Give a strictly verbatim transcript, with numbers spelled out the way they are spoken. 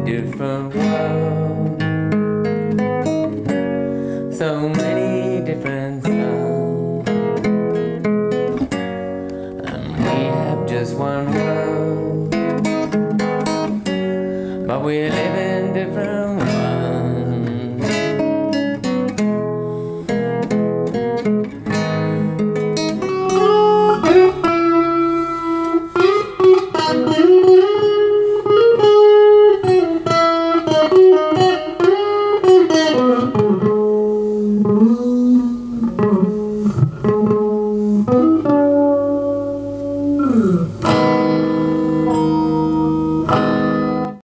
different world, so many different styles, and we have just one world, but we're living